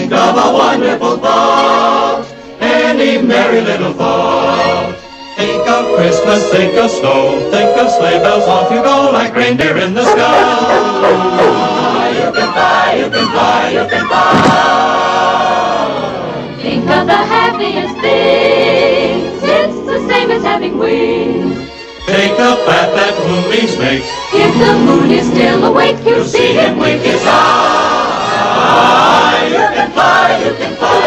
Think of a wonderful thought, any merry little thought. Think of Christmas, think of snow, think of sleigh bells, off you go like reindeer in the sky. You can fly, you can fly, you can fly. Think of the happiest things, it's the same as having wings. Take the path that moonbeams make. If the moon is still awake, You'll see him wink his eye. You can fly, you can fly.